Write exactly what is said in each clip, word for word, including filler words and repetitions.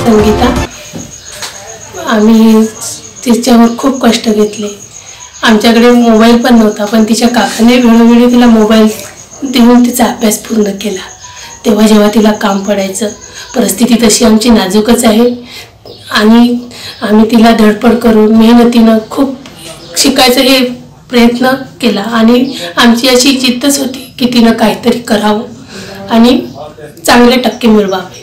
संगीता. आम्ही तिच्यावर खूप कष्ट घेतले. आमच्याकडे मोबाईल पण नव्हता, पण तिच्या काकाने वेळोवेळी तिला मोबाईल देऊन तिचा अभ्यास पूर्ण केला. तेव्हा जेव्हा तिला काम पडायचं, परिस्थिती तशी आमची नाजूकच आहे आणि आम्ही तिला धडपड करून मेहनतीनं खूप शिकायचं हे प्रयत्न केला आणि आमची अशी जिद्दच होती की तिनं काहीतरी करावं आणि चांगले टक्के मिळवावे.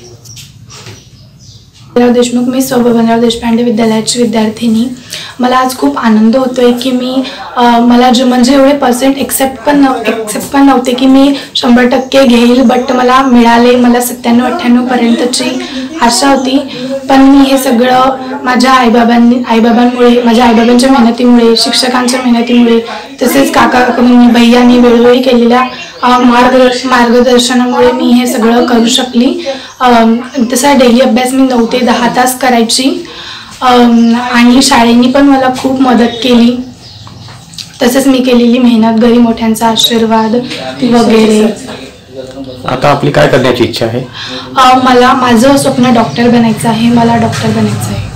देशमुख, मी सौ बबनराव देशपांडे विद्यालयाची विद्यार्थिनी. मला आज खूप आनंद होतोय की मी मला जे म्हणजे एवढे पर्सेंट एक्सेप्ट पण एक्सेप्ट पण नव्हते की मी शंभर टक्के घेईल, बट मला मिळाले. मला सत्त्याण्णव अठ्ठ्याण्णव पर्यंतची आशा होती, पण मी हे सगळं माझ्या आईबाबांनी आईबाबांमुळे माझ्या आईबाबांच्या मेहनतीमुळे, शिक्षकांच्या मेहनतीमुळे, तसेच काका काकांनी भैयांनी वेळोवेळी केलेल्या मार्गदर्श मार्गदर्शनामुळे मी हे सगळं करू शकली. तसा डेली अभ्यास मी नऊ ते दहा तास करायची आणि शाळेनी पण मला खूप मदत केली. तसेच मी केलेली मेहनत, घरी मोठ्यांचा आशीर्वाद वगैरे. आता आपली काय करण्याची इच्छा आहे? मला माझं स्वप्न डॉक्टर बनायचं आहे. मला डॉक्टर बनायचं आहे.